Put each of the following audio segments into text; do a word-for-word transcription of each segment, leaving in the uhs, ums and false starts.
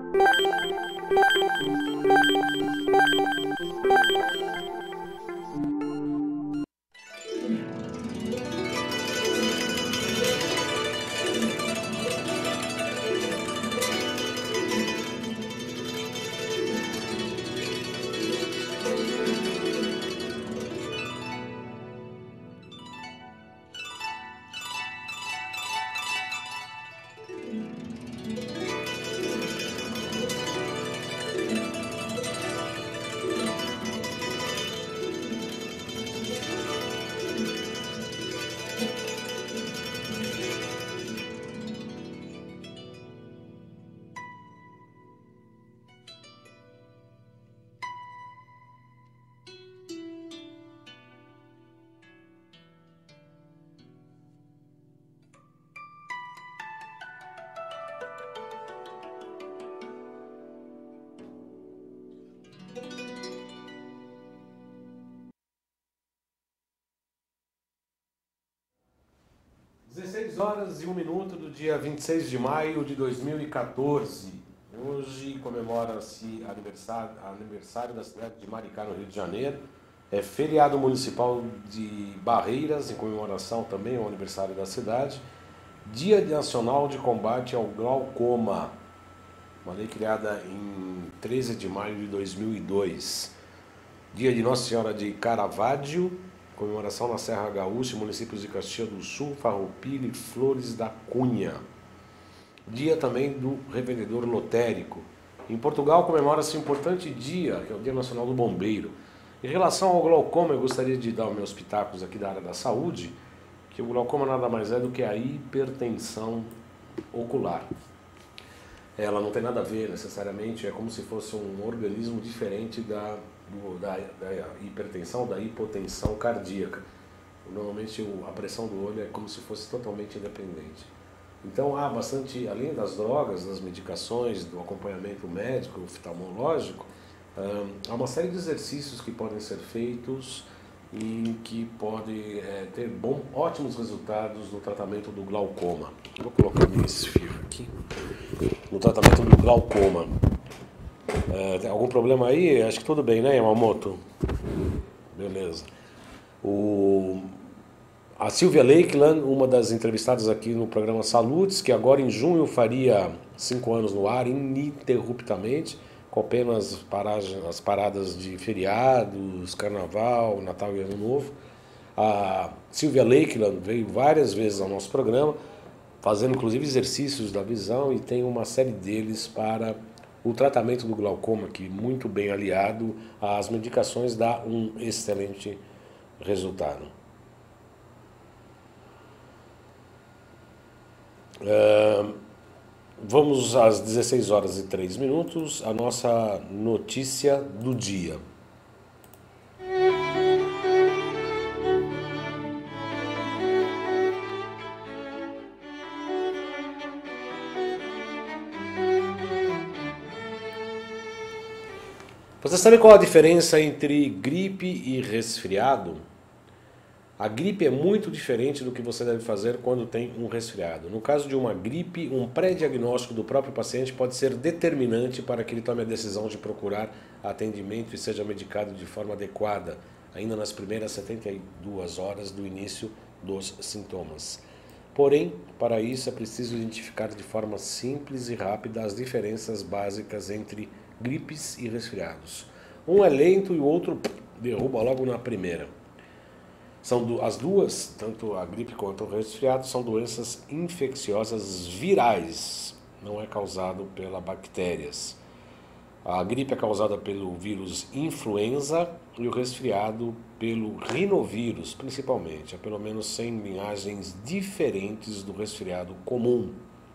dezesseis horas e um minuto do dia vinte e seis de maio de dois mil e quatorze. Hoje comemora-se aniversário, aniversário da cidade de Maricá, no Rio de Janeiro. É feriado municipal de Barreiras, em comemoração também ao aniversário da cidade. Dia Nacional de Combate ao Glaucoma, uma lei criada em treze de maio de dois mil e dois. Dia de Nossa Senhora de Caravaggio, comemoração na Serra Gaúcha, municípios de Caxias do Sul, Farroupilha e Flores da Cunha. Dia também do revendedor lotérico. Em Portugal comemora-se um importante dia, que é o Dia Nacional do Bombeiro. Em relação ao glaucoma, eu gostaria de dar os meus pitacos aqui da área da saúde, que o glaucoma nada mais é do que a hipertensão ocular. Ela não tem nada a ver necessariamente, é como se fosse um organismo diferente da, do, da, da hipertensão, da hipotensão cardíaca. Normalmente a pressão do olho é como se fosse totalmente independente. Então há bastante, além das drogas, das medicações, do acompanhamento médico, oftalmológico, há uma série de exercícios que podem ser feitos e que podem é, ter bom, ótimos resultados no tratamento do glaucoma. Vou colocar esse fio aqui. No tratamento do glaucoma. É, tem algum problema aí? Acho que tudo bem, né, Yamamoto? Beleza. O... A Silvia Lakeland, uma das entrevistadas aqui no programa Salutes, que agora em junho faria cinco anos no ar, ininterruptamente, com apenas paragens, as paradas de feriados, carnaval, Natal e Ano Novo. A Silvia Lakeland veio várias vezes ao nosso programa, fazendo inclusive exercícios da visão, e tem uma série deles para o tratamento do glaucoma, que muito bem aliado às medicações dá um excelente resultado. Uh, vamos às dezesseis horas e três minutos, a nossa notícia do dia. Você sabe qual a diferença entre gripe e resfriado? A gripe é muito diferente do que você deve fazer quando tem um resfriado. No caso de uma gripe, um pré-diagnóstico do próprio paciente pode ser determinante para que ele tome a decisão de procurar atendimento e seja medicado de forma adequada, ainda nas primeiras setenta e duas horas do início dos sintomas. Porém, para isso é preciso identificar de forma simples e rápida as diferenças básicas entre gripes e resfriados. Um é lento e o outro derruba logo na primeira. São as duas, tanto a gripe quanto o resfriado, são doenças infecciosas virais, não é causado pelas bactérias. A gripe é causada pelo vírus influenza e o resfriado pelo rinovírus, principalmente. Há pelo menos cem linhagens diferentes do resfriado comum.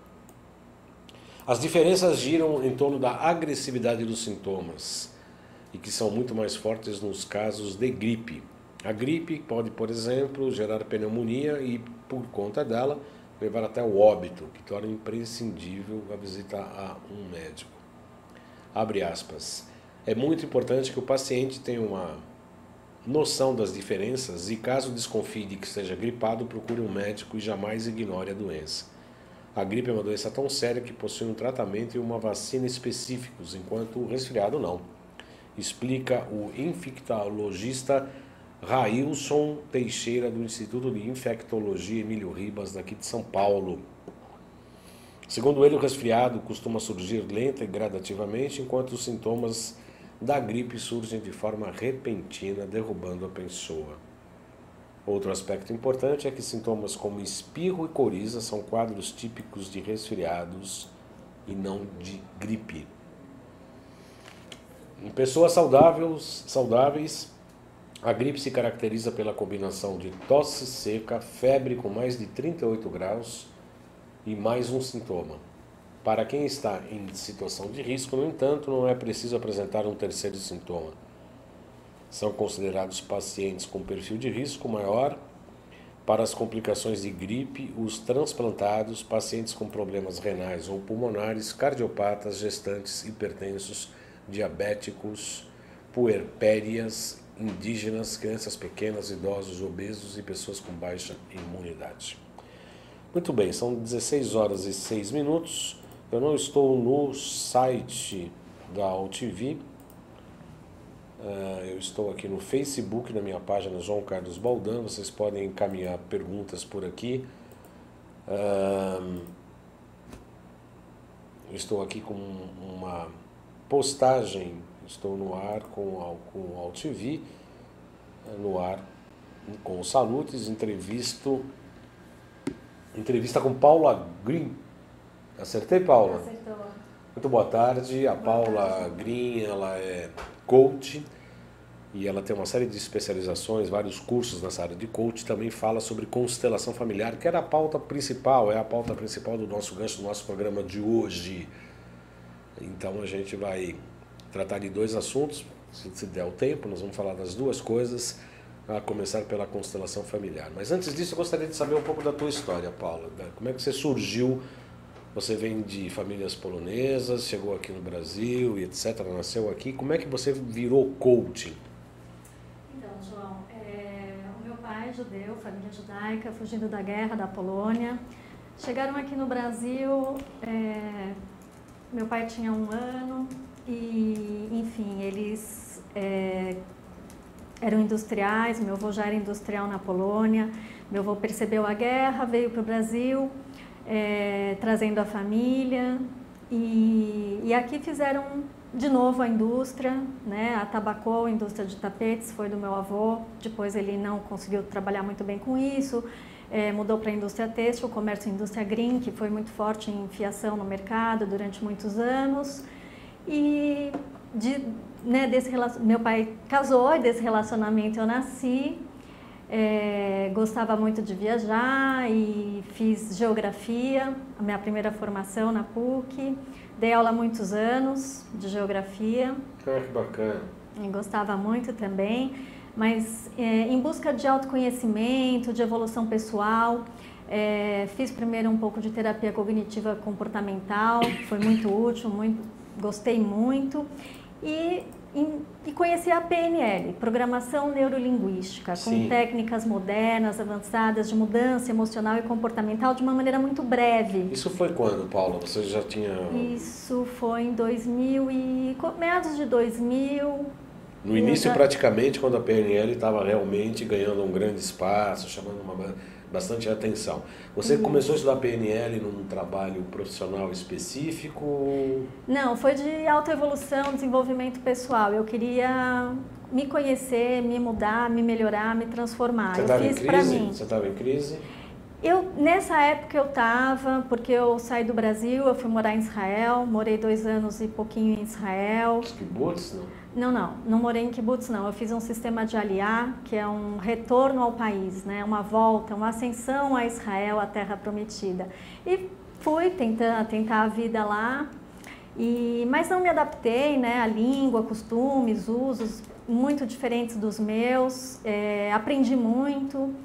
As diferenças giram em torno da agressividade dos sintomas e que são muito mais fortes nos casos de gripe. A gripe pode, por exemplo, gerar pneumonia e, por conta dela, levar até o óbito, que torna imprescindível a visita a um médico. Abre aspas. É muito importante que o paciente tenha uma noção das diferenças e, caso desconfie de que esteja gripado, procure um médico e jamais ignore a doença. A gripe é uma doença tão séria que possui um tratamento e uma vacina específicos, enquanto o resfriado não. Explica o infectologista Railson Teixeira, do Instituto de Infectologia Emílio Ribas, daqui de São Paulo. Segundo ele, o resfriado costuma surgir lenta e gradativamente, enquanto os sintomas da gripe surgem de forma repentina, derrubando a pessoa. Outro aspecto importante é que sintomas como espirro e coriza são quadros típicos de resfriados e não de gripe. Em pessoas saudáveis, saudáveis, a gripe se caracteriza pela combinação de tosse seca, febre com mais de trinta e oito graus e mais um sintoma. Para quem está em situação de risco, no entanto, não é preciso apresentar um terceiro sintoma. São considerados pacientes com perfil de risco maior para as complicações de gripe, os transplantados, pacientes com problemas renais ou pulmonares, cardiopatas, gestantes, hipertensos, diabéticos, puerpérias, indígenas, crianças pequenas, idosos, obesos e pessoas com baixa imunidade. Muito bem, são dezesseis horas e seis minutos. Eu não estou no site da U T V. Uh, eu estou aqui no Facebook, na minha página João Carlos Baldan. Vocês podem encaminhar perguntas por aqui. Uh, eu estou aqui com uma postagem, estou no ar com, com a U T V, no ar com os Salutes, entrevisto, entrevista com Paula Green. Acertei, Paula? Acertou. Muito boa tarde. A boa Paula tarde. Green, ela é coach e ela tem uma série de especializações, vários cursos nessa área de coach. Também fala sobre constelação familiar, que era a pauta principal, é a pauta principal do nosso gancho, do nosso programa de hoje. Então a gente vai tratar de dois assuntos, se der o tempo, nós vamos falar das duas coisas, a começar pela constelação familiar. Mas antes disso, eu gostaria de saber um pouco da tua história, Paula. Como é que você surgiu? Você vem de famílias polonesas, chegou aqui no Brasil e etcétera, nasceu aqui. Como é que você virou coaching? Então, João, é, o meu pai é judeu, família judaica, fugindo da guerra da Polônia. Chegaram aqui no Brasil, é, meu pai tinha um ano e, enfim, eles é, eram industriais, meu avô já era industrial na Polônia. Meu avô percebeu a guerra, veio para o Brasil, É, trazendo a família e, e aqui fizeram de novo a indústria, né? A Tabacol, a indústria de tapetes, foi do meu avô. Depois ele não conseguiu trabalhar muito bem com isso, é, mudou para a indústria têxtil, o comércio indústria green, que foi muito forte em fiação no mercado durante muitos anos. E de, né, desse, meu pai casou e desse relacionamento eu nasci. É, gostava muito de viajar e fiz geografia, a minha primeira formação na P U C, dei aula há muitos anos de geografia. Ah, que bacana. E gostava muito também, mas é, em busca de autoconhecimento, de evolução pessoal, é, fiz primeiro um pouco de terapia cognitiva comportamental, foi muito útil, muito, gostei muito. E E conheci a P N L, Programação Neurolinguística, com Sim. técnicas modernas, avançadas de mudança emocional e comportamental de uma maneira muito breve. Isso foi quando, Paula? Você já tinha... Isso foi em dois mil e... meados de dois mil. No início, já... praticamente, quando a P N L estava realmente ganhando um grande espaço, chamando uma, bastante atenção. Você uhum. começou a estudar P N L num trabalho profissional específico? Não, foi de autoevolução, desenvolvimento pessoal. Eu queria me conhecer, me mudar, me melhorar, me transformar. Você estava em crise? Você estava em crise? Eu, nessa época eu estava, porque eu saí do Brasil, eu fui morar em Israel, morei dois anos e pouquinho em Israel. Os kibbutz, não? Não, não, não morei em kibbutz, não. Eu fiz um sistema de Aliyah, que é um retorno ao país, né? Uma volta, uma ascensão a Israel, a terra prometida. E fui tentar, tentar a vida lá, e, mas não me adaptei, né? A língua, costumes, usos muito diferentes dos meus. É, aprendi muito.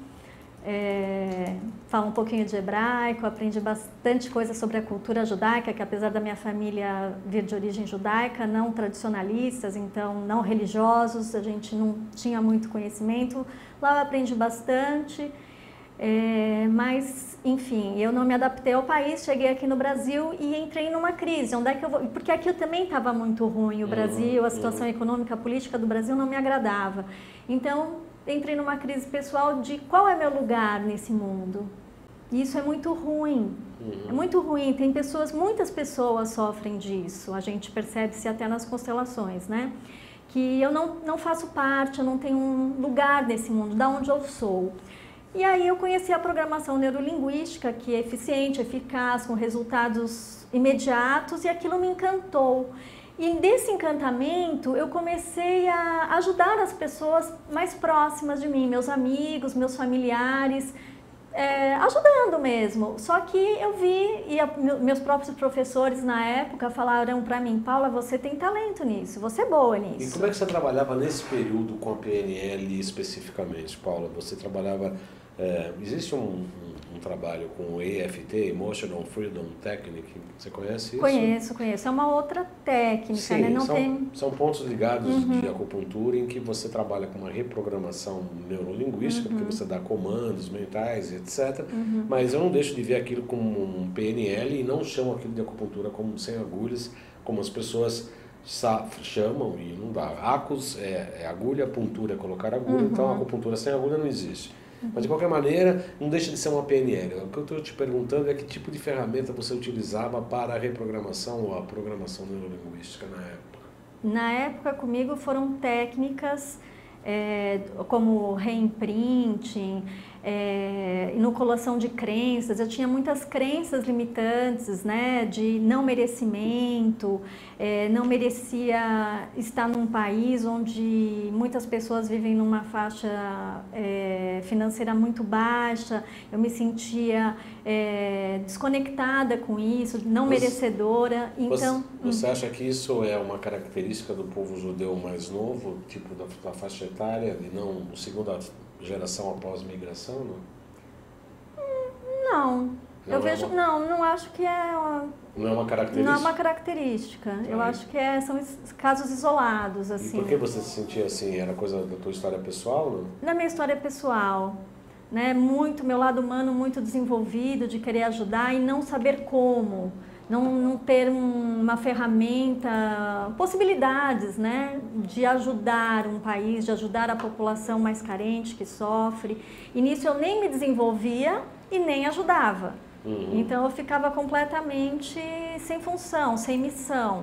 É, falo um pouquinho de hebraico, aprendi bastante coisa sobre a cultura judaica, que apesar da minha família vir de origem judaica, não tradicionalistas, então não religiosos, a gente não tinha muito conhecimento. Lá eu aprendi bastante. É, mas, enfim, eu não me adaptei ao país, cheguei aqui no Brasil e entrei numa crise. Onde é que eu vou? Porque aqui eu também estava muito ruim, o Brasil, a situação uhum. econômica, política do Brasil não me agradava. Então, entrei numa crise pessoal de qual é meu lugar nesse mundo. E isso é muito ruim, Uhum. é muito ruim. Tem pessoas, muitas pessoas sofrem disso, a gente percebe-se até nas constelações, né? Que eu não, não faço parte, eu não tenho um lugar nesse mundo, da onde eu sou. E aí eu conheci a programação neurolinguística, que é eficiente, eficaz, com resultados imediatos, e aquilo me encantou. E desse encantamento eu comecei a ajudar as pessoas mais próximas de mim, meus amigos, meus familiares, é, ajudando mesmo. Só que eu vi, e a, meus próprios professores na época falaram para mim: Paula, você tem talento nisso, você é boa nisso. E como é que você trabalhava nesse período com a P N L especificamente, Paula? Você trabalhava... É, existe um, um, um trabalho com o E F T, Emotional Freedom Technique, você conhece isso? Conheço, conheço. É uma outra técnica, Sim, né? Não são, tem... são pontos ligados Uhum. de acupuntura em que você trabalha com uma reprogramação neurolinguística, uhum. porque você dá comandos mentais, etcétera. Uhum. Mas eu não deixo de ver aquilo como um P N L e não chamo aquilo de acupuntura como sem agulhas, como as pessoas chamam e não dá. Acus é, é agulha, puntura é colocar agulha, uhum. então a acupuntura sem agulha não existe. Mas, de qualquer maneira, não deixa de ser uma P N L. O que eu estou te perguntando é que tipo de ferramenta você utilizava para a reprogramação ou a programação neurolinguística na época? Na época, comigo, foram técnicas é, como reimprinting, é, inoculação de crenças. Eu tinha muitas crenças limitantes, né, de não merecimento, é, não merecia estar num país onde muitas pessoas vivem numa faixa é, financeira muito baixa. Eu me sentia é, desconectada com isso, não você, merecedora. Então, você, você acha que isso é uma característica do povo judeu mais novo, tipo da, da faixa etária, e não segunda geração após migração, não? Não, não eu é vejo, uma... não, não acho que é uma, não é uma característica. Não é uma característica. Aí. Eu acho que é, são casos isolados, assim. E por que você se sentia assim? Era coisa da tua história pessoal, não? Na minha história pessoal, né? Muito meu lado humano muito desenvolvido de querer ajudar e não saber como. Não, não ter um, uma ferramenta, possibilidades, né, de ajudar um país, de ajudar a população mais carente que sofre. E nisso eu nem me desenvolvia e nem ajudava. Uhum. Então eu ficava completamente sem função, sem missão.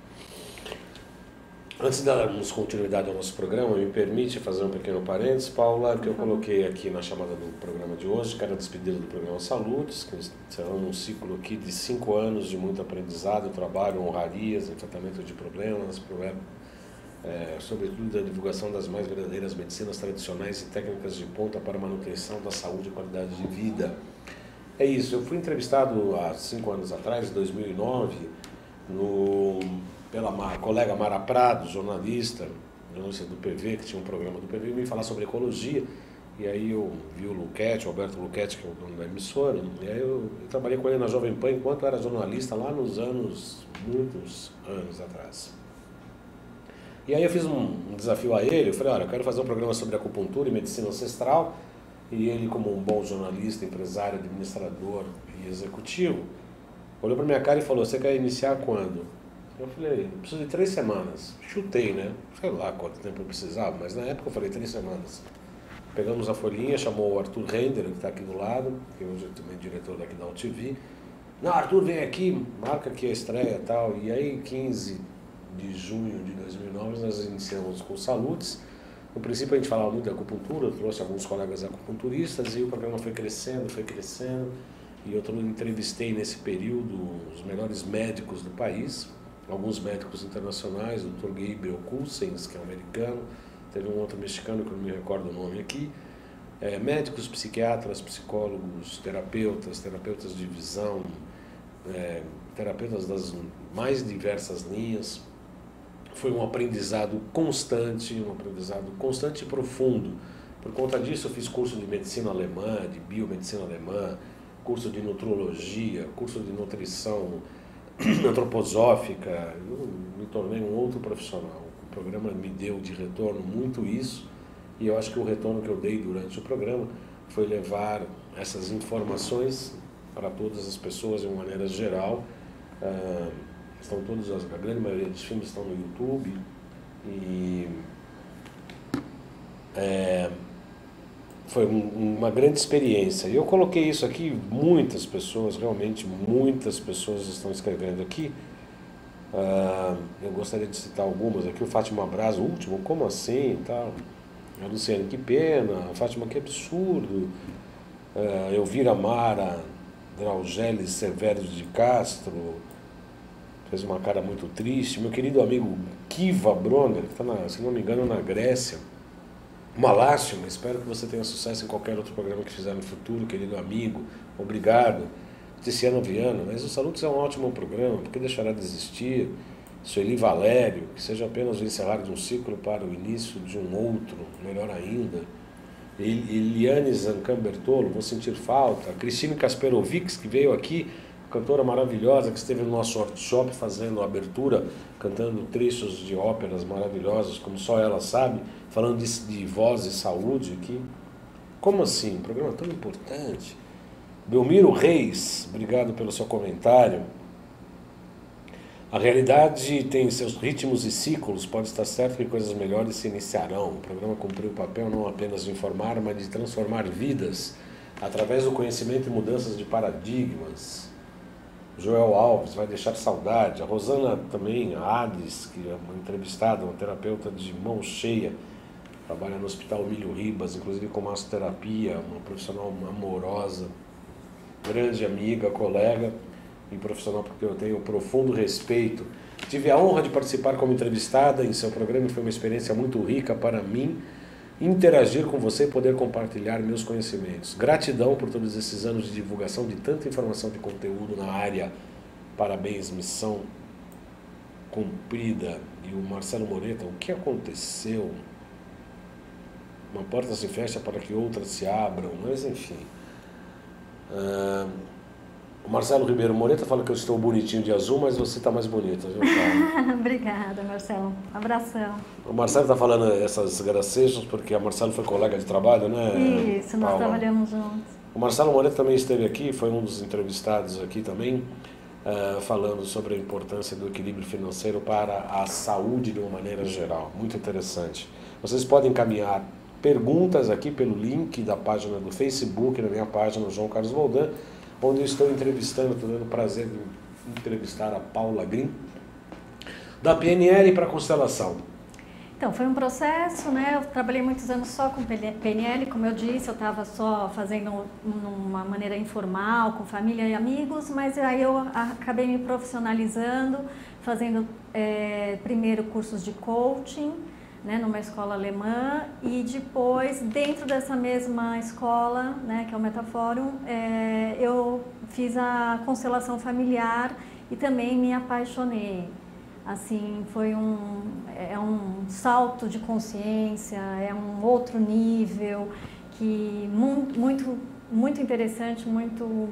Antes de darmos continuidade ao nosso programa, me permite fazer um pequeno parênteses, Paula, que eu coloquei aqui na chamada do programa de hoje, que era a despedida do programa Saludes, que será um ciclo aqui de cinco anos de muito aprendizado, trabalho, honrarias, em tratamento de problemas, problema, é, sobretudo da divulgação das mais verdadeiras medicinas tradicionais e técnicas de ponta para a manutenção da saúde e qualidade de vida. É isso, eu fui entrevistado há cinco anos atrás, em dois mil e nove, no... pela colega Mara Prado, jornalista, jornalista do P V, que tinha um programa do P V, me falar sobre ecologia. E aí eu vi o Luquete, o Alberto Luquete, que é o dono da emissora, e aí eu, eu trabalhei com ele na Jovem Pan enquanto era jornalista lá nos anos, muitos anos atrás. E aí eu fiz um, um desafio a ele, eu falei, olha, eu quero fazer um programa sobre acupuntura e medicina ancestral, e ele, como um bom jornalista, empresário, administrador e executivo, olhou para minha cara e falou, você quer iniciar quando? Eu falei, eu preciso de três semanas. Chutei, né? Sei lá quanto tempo eu precisava, mas na época eu falei três semanas. Pegamos a folhinha, chamou o Arthur Render, que está aqui do lado, que hoje é também diretor daqui da U T V. Não, Arthur, vem aqui, marca aqui a estreia e tal. E aí, quinze de junho de dois mil e nove, nós iniciamos com Saludes. No princípio a gente falava muito de acupuntura, eu trouxe alguns colegas acupunturistas e o programa foi crescendo, foi crescendo. E eu entrevistei nesse período os melhores médicos do país, alguns médicos internacionais, o doutor Gabriel Cousens, que é um americano, teve um outro mexicano que eu não me recordo o nome aqui, é, médicos, psiquiatras, psicólogos, terapeutas, terapeutas de visão, é, terapeutas das mais diversas linhas. Foi um aprendizado constante, um aprendizado constante e profundo. Por conta disso eu fiz curso de medicina alemã, de biomedicina alemã, curso de nutrologia, curso de nutrição antroposófica. Eu me tornei um outro profissional. O programa me deu de retorno muito isso, e eu acho que o retorno que eu dei durante o programa foi levar essas informações para todas as pessoas de uma maneira geral. Uh, estão todos, a grande maioria dos filmes estão no YouTube e é, foi um, uma grande experiência. E eu coloquei isso aqui, muitas pessoas, realmente muitas pessoas estão escrevendo aqui. Uh, eu gostaria de citar algumas aqui. O Fátima Braz, o último, como assim? Tal. A Luciane, que pena. A Fátima, que absurdo. Uh, Elvira Mara Draugeles Severos de Castro fez uma cara muito triste. Meu querido amigo Kiva Bronner, que está, se não me engano, na Grécia. Uma lástima, espero que você tenha sucesso em qualquer outro programa que fizer no futuro, querido amigo. Obrigado. Tiziano Viana, mas o Salutos é um ótimo programa, porque deixará de existir? Sueli Valério, que seja apenas o encerrar de um ciclo para o início de um outro, melhor ainda. Eliane Zancambertolo, vou sentir falta. Cristine Kasperovics, que veio aqui, cantora maravilhosa, que esteve no nosso workshop fazendo a abertura, cantando trechos de óperas maravilhosas, como só ela sabe, falando de, de voz e saúde aqui. Como assim? Um programa tão importante. Belmiro Reis, obrigado pelo seu comentário. A realidade tem seus ritmos e ciclos, pode estar certo que coisas melhores se iniciarão. O programa cumpriu o papel não apenas de informar, mas de transformar vidas, através do conhecimento e mudanças de paradigmas. Joel Alves vai deixar saudade. A Rosana também, a Adis, que é uma entrevistada, uma terapeuta de mão cheia, trabalha no Hospital Milho Ribas, inclusive com massoterapia, uma profissional amorosa, grande amiga, colega e profissional, porque eu tenho profundo respeito. Tive a honra de participar como entrevistada em seu programa e foi uma experiência muito rica para mim interagir com você e poder compartilhar meus conhecimentos. Gratidão por todos esses anos de divulgação de tanta informação de conteúdo na área. Parabéns, missão cumprida. E o Marcelo Moreta, o que aconteceu? Uma porta se fecha para que outras se abram, mas enfim. Uh, o Marcelo Ribeiro Moreta fala que eu estou bonitinho de azul, mas você está mais bonita, viu, Paulo? Obrigada, Marcelo. Abração. O Marcelo está falando essas gracejos porque a Marcelo foi colega de trabalho, né? Isso, nós Paula? Trabalhamos juntos. O Marcelo Moreta também esteve aqui, foi um dos entrevistados aqui também, uh, falando sobre a importância do equilíbrio financeiro para a saúde de uma maneira geral. Muito interessante. Vocês podem encaminhar perguntas aqui pelo link da página do Facebook, na minha página, João Carlos Boldan, onde eu estou entrevistando, estou tendo o prazer de entrevistar a Paula Green, da P N L para a Constelação. Então, foi um processo, né? Eu trabalhei muitos anos só com P N L, como eu disse, eu estava só fazendo uma maneira informal, com família e amigos, mas aí eu acabei me profissionalizando, fazendo é, primeiro cursos de coaching, né, numa escola alemã, e depois, dentro dessa mesma escola, né, que é o Metaforum, é, eu fiz a constelação familiar e também me apaixonei. Assim, foi um, é um salto de consciência, é um outro nível, que muito, muito, muito interessante, muito...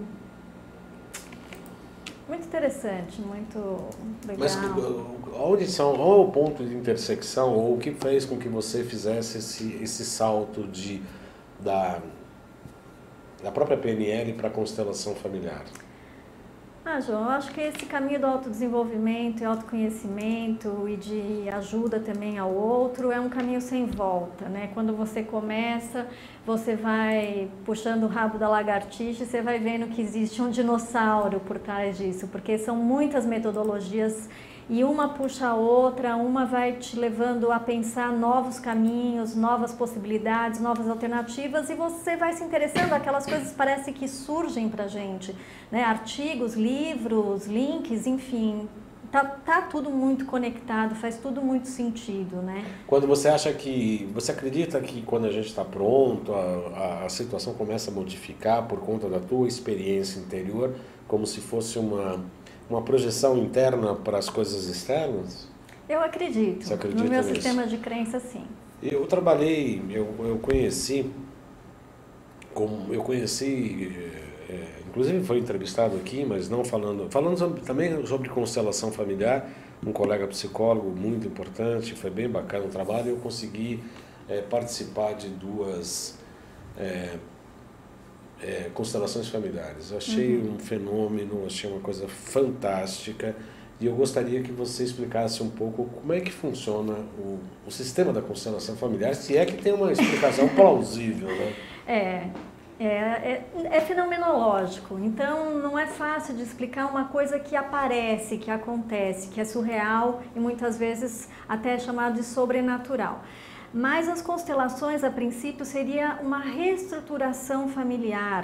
Muito interessante, muito legal. Mas onde são, qual é o ponto de intersecção, ou o que fez com que você fizesse esse, esse salto de, da, da própria P N L para a constelação familiar? Ah, João, eu acho que esse caminho do autodesenvolvimento e autoconhecimento e de ajuda também ao outro é um caminho sem volta, né? Quando você começa, você vai puxando o rabo da lagartixa e você vai vendo que existe um dinossauro por trás disso, porque são muitas metodologias e uma puxa a outra, uma vai te levando a pensar novos caminhos, novas possibilidades, novas alternativas, e você vai se interessando, aquelas coisas parece que surgem pra gente, né? Artigos, livros, links, enfim, tá, tá tudo muito conectado, faz tudo muito sentido, né? Quando você acha que, você acredita que quando a gente está pronto, a, a, a situação começa a modificar por conta da tua experiência interior, como se fosse uma... uma projeção interna para as coisas externas? Eu acredito. Você acredita no meu nisso? sistema de crença, sim. Eu trabalhei, eu, eu conheci, como, eu conheci, é, inclusive foi entrevistado aqui, mas não falando, falando sobre, também sobre constelação familiar, um colega psicólogo muito importante, foi bem bacana o trabalho, eu consegui é, participar de duas... É, é, constelações familiares. Eu achei Uhum. um fenômeno, achei uma coisa fantástica. E eu gostaria que você explicasse um pouco como é que funciona o, o sistema da constelação familiar, se é que tem uma explicação plausível, né? É, é, é, é fenomenológico, então não é fácil de explicar uma coisa que aparece, que acontece, que é surreal e muitas vezes até é chamado de sobrenatural. Mas as constelações, a princípio, seria uma reestruturação familiar.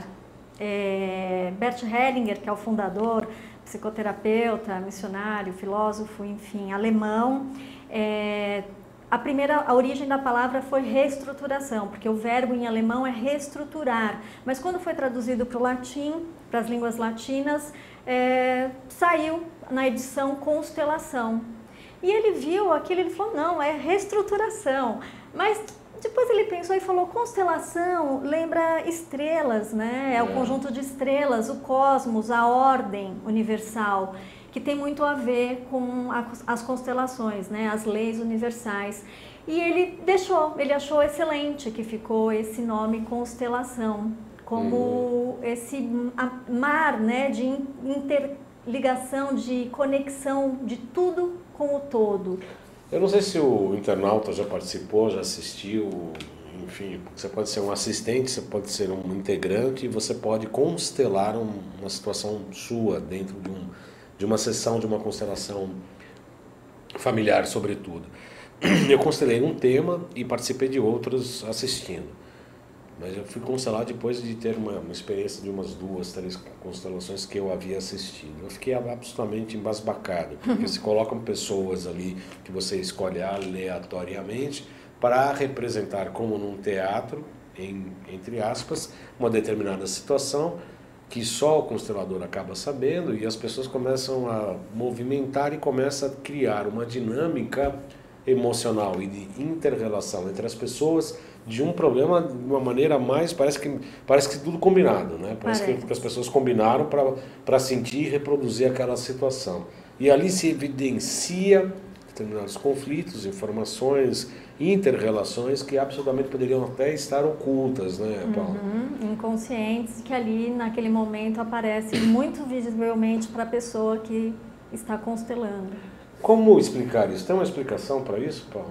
É, Bert Hellinger, que é o fundador, psicoterapeuta, missionário, filósofo, enfim, alemão, é, a primeira, a origem da palavra foi reestruturação, porque o verbo em alemão é reestruturar, mas quando foi traduzido para o latim, para as línguas latinas, é, saiu na edição constelação. E ele viu aquilo e ele falou, não, é reestruturação. Mas depois ele pensou e falou, constelação lembra estrelas, né? É o conjunto de estrelas, o cosmos, a ordem universal, que tem muito a ver com a, as constelações, né? As leis universais. E ele deixou, ele achou excelente que ficou esse nome constelação, como uhum. esse mar, né? De interligação, de conexão de tudo com o todo. Eu não sei se o internauta já participou, já assistiu, enfim, você pode ser um assistente, você pode ser um integrante e você pode constelar um, uma situação sua dentro de, um, de uma sessão de uma constelação familiar, sobretudo. Eu constelei um tema e participei de outros assistindo. Mas eu fui constelar depois de ter uma, uma experiência de umas duas, três constelações que eu havia assistido. Eu fiquei absolutamente embasbacado, porque se colocam pessoas ali que você escolhe aleatoriamente para representar, como num teatro, em, entre aspas, uma determinada situação que só o constelador acaba sabendo e as pessoas começam a movimentar e começam a criar uma dinâmica emocional e de inter-relação entre as pessoas de um problema de uma maneira mais, parece que, parece que tudo combinado, né? Parece, parece. Que, que as pessoas combinaram para sentir e reproduzir aquela situação. E ali se evidencia determinados conflitos, informações, inter-relações que absolutamente poderiam até estar ocultas, né, Paulo? Uhum, inconscientes, que ali naquele momento aparecem muito visivelmente para a pessoa que está constelando. Como explicar isso? Tem uma explicação para isso, Paulo?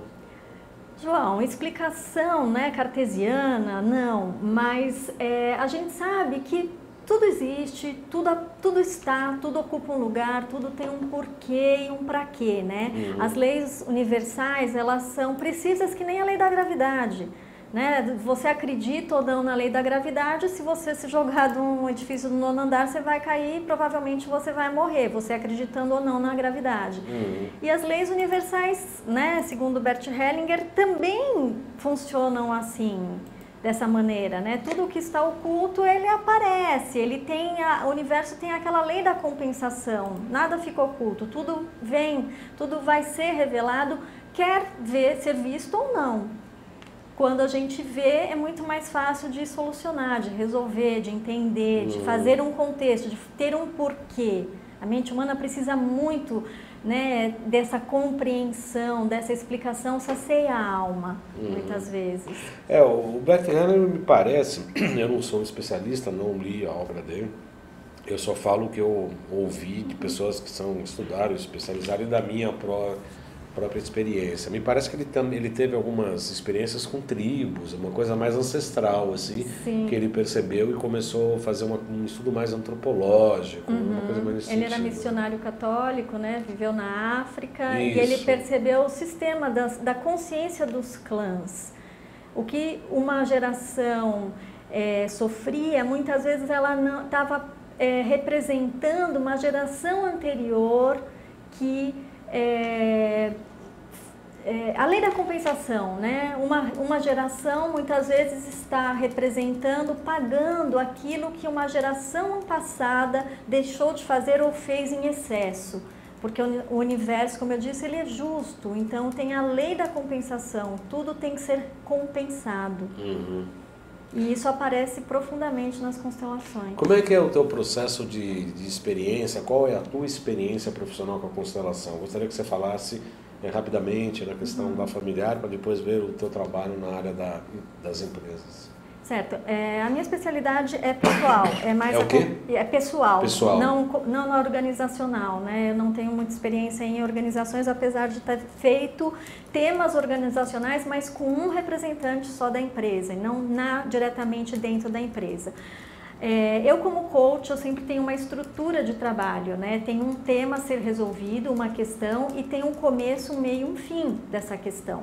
João, explicação, né, cartesiana, não, mas é, a gente sabe que tudo existe, tudo, tudo está, tudo ocupa um lugar, tudo tem um porquê e um pra quê, né? Uhum. As leis universais, elas são precisas que nem a lei da gravidade. Né? Você acredita ou não na lei da gravidade, se você se jogar de um edifício do nono andar, você vai cair e provavelmente você vai morrer, você acreditando ou não na gravidade. Uhum. E as leis universais, né, segundo Bert Hellinger, também funcionam assim, dessa maneira. Né? Tudo que está oculto, ele aparece, ele tem a, o universo tem aquela lei da compensação, nada fica oculto, tudo vem, tudo vai ser revelado, quer ver, ser visto ou não. Quando a gente vê, é muito mais fácil de solucionar, de resolver, de entender, de fazer um contexto, de ter um porquê. A mente humana precisa muito, né, dessa compreensão, dessa explicação, sacia a alma, uhum. muitas vezes. É, o Bert Hellinger me parece, eu não sou um especialista, não li a obra dele, eu só falo o que eu ouvi de pessoas que são estudaram, especializaram e da minha própria própria experiência. Me parece que ele, ele teve algumas experiências com tribos, uma coisa mais ancestral, assim, Sim. que ele percebeu e começou a fazer uma, um estudo mais antropológico, uhum. uma coisa mais nesse Ele sentido. Era missionário católico, né? Viveu na África Isso. e ele percebeu o sistema das, da consciência dos clãs. O que uma geração é, sofria, muitas vezes ela não estava é, representando uma geração anterior que É, é, a lei da compensação, né? Uma, uma geração muitas vezes está representando, pagando aquilo que uma geração passada deixou de fazer ou fez em excesso. Porque o universo, como eu disse, ele é justo, então tem a lei da compensação, tudo tem que ser compensado. Uhum. E isso aparece profundamente nas constelações. Como é que é o teu processo de, de experiência? Qual é a tua experiência profissional com a constelação? Gostaria que você falasse é, rapidamente na questão uhum. da familiar, para depois ver o teu trabalho na área da, das empresas. Certo. É, a minha especialidade é pessoal. É, mais é o quê? É pessoal, pessoal. Não, não na organizacional, né? Eu não tenho muita experiência em organizações, apesar de ter feito temas organizacionais, mas com um representante só da empresa, e não na, diretamente dentro da empresa. É, eu como coach, eu sempre tenho uma estrutura de trabalho, né? Tem um tema a ser resolvido, uma questão, e tem um começo, um meio e um fim dessa questão.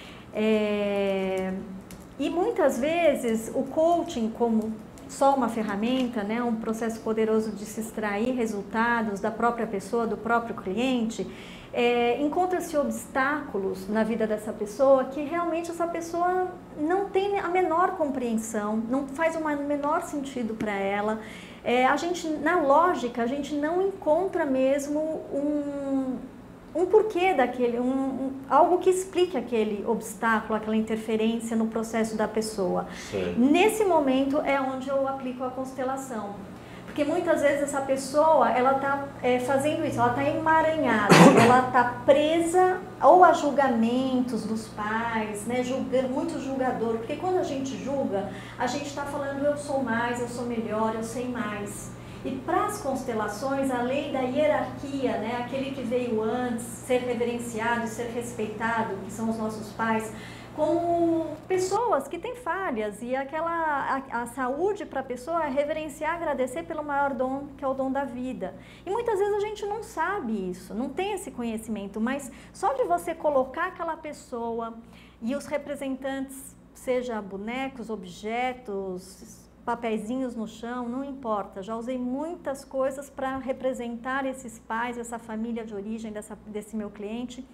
É... E muitas vezes o coaching, como só uma ferramenta, né, um processo poderoso de se extrair resultados da própria pessoa, do próprio cliente, é, encontra-se obstáculos na vida dessa pessoa que realmente essa pessoa não tem a menor compreensão, não faz o menor sentido para ela. É, a gente, na lógica, a gente não encontra mesmo um... um porquê daquele, um, um, algo que explique aquele obstáculo, aquela interferência no processo da pessoa. Sim. Nesse momento é onde eu aplico a constelação. Porque muitas vezes essa pessoa, ela está é, fazendo isso, ela está emaranhada, ela está presa ou a julgamentos dos pais, né, julgando, muito julgador. Porque quando a gente julga, a gente está falando eu sou mais, eu sou melhor, eu sei mais. E para as constelações, a lei da hierarquia, né, aquele que veio antes, ser reverenciado, ser respeitado, que são os nossos pais, como pessoas que têm falhas, e aquela, a, a saúde para a pessoa é reverenciar, agradecer pelo maior dom, que é o dom da vida. E muitas vezes a gente não sabe isso, não tem esse conhecimento, mas só de você colocar aquela pessoa e os representantes, seja bonecos, objetos, papeizinhos no chão, não importa, já usei muitas coisas para representar esses pais, essa família de origem dessa, desse meu cliente,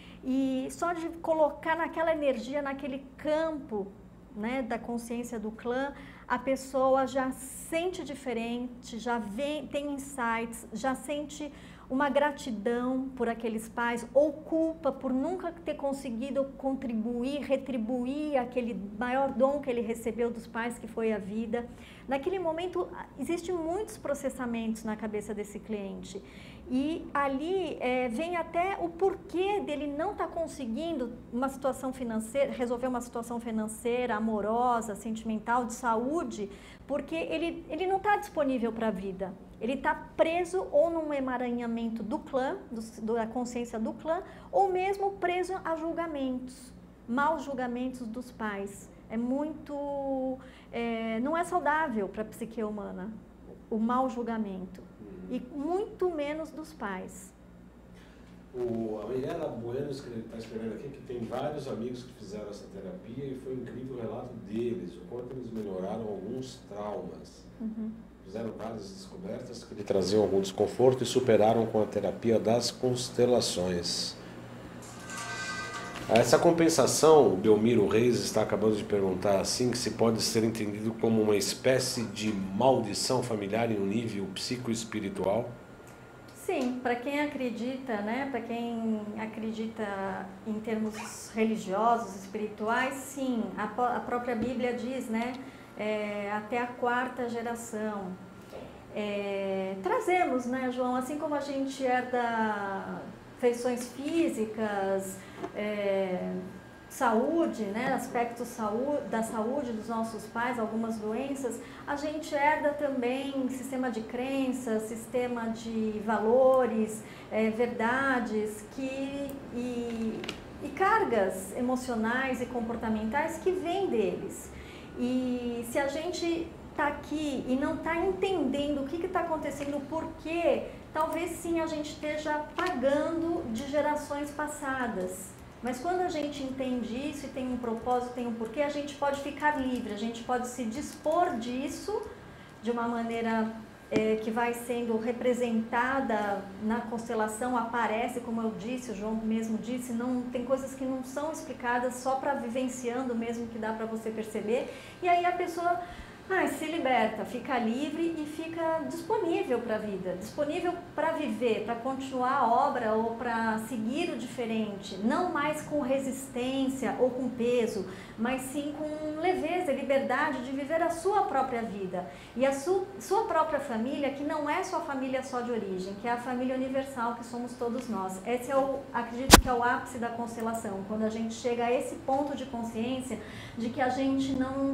e só de colocar naquela energia, naquele campo, né, da consciência do clã, a pessoa já sente diferente, já vem, tem insights, já sente uma gratidão por aqueles pais, ou culpa por nunca ter conseguido contribuir, retribuir aquele maior dom que ele recebeu dos pais, que foi a vida. Naquele momento, existem muitos processamentos na cabeça desse cliente. E ali é, vem até o porquê dele não estar tá conseguindo uma situação financeira, resolver uma situação financeira, amorosa, sentimental, de saúde, porque ele, ele não está disponível para a vida. Ele está preso ou num emaranhamento do clã, do, da consciência do clã, ou mesmo preso a julgamentos, maus julgamentos dos pais. É muito... É, não é saudável para a psique humana, o mau julgamento. E muito menos dos pais. O, a Mirella Bueno está escrevendo aqui que tem vários amigos que fizeram essa terapia e foi incrível o relato deles, o quanto eles melhoraram alguns traumas. Uhum. Fizeram várias descobertas que lhe traziam algum desconforto e superaram com a terapia das constelações. Essa compensação, o Belmiro Reis está acabando de perguntar assim, que se pode ser entendido como uma espécie de maldição familiar em um nível psicoespiritual? Sim, para quem acredita, né, para quem acredita em termos religiosos, espirituais, sim. A, a própria Bíblia diz, né, é, até a quarta geração. É, trazemos, né, João, assim como a gente herda feições físicas, é, saúde, né, aspectos saúde, da saúde dos nossos pais, algumas doenças, a gente herda também sistema de crenças, sistema de valores, é, verdades que, e, e cargas emocionais e comportamentais que vêm deles. E se a gente está aqui e não está entendendo o que está acontecendo, o porquê, talvez sim a gente esteja pagando de gerações passadas. Mas quando a gente entende isso e tem um propósito, tem um porquê, a gente pode ficar livre, a gente pode se dispor disso de uma maneira é, que vai sendo representada na constelação, aparece, como eu disse, o João mesmo disse, não, tem coisas que não são explicadas, só para vivenciando mesmo que dá para você perceber. E aí a pessoa... Ah, se liberta, fica livre e fica disponível para a vida, disponível para viver, para continuar a obra ou para seguir o diferente, não mais com resistência ou com peso, mas sim com leveza e liberdade de viver a sua própria vida e a su, sua própria família, que não é sua família só de origem, que é a família universal que somos todos nós. Esse é o, acredito que é o ápice da constelação, quando a gente chega a esse ponto de consciência de que a gente não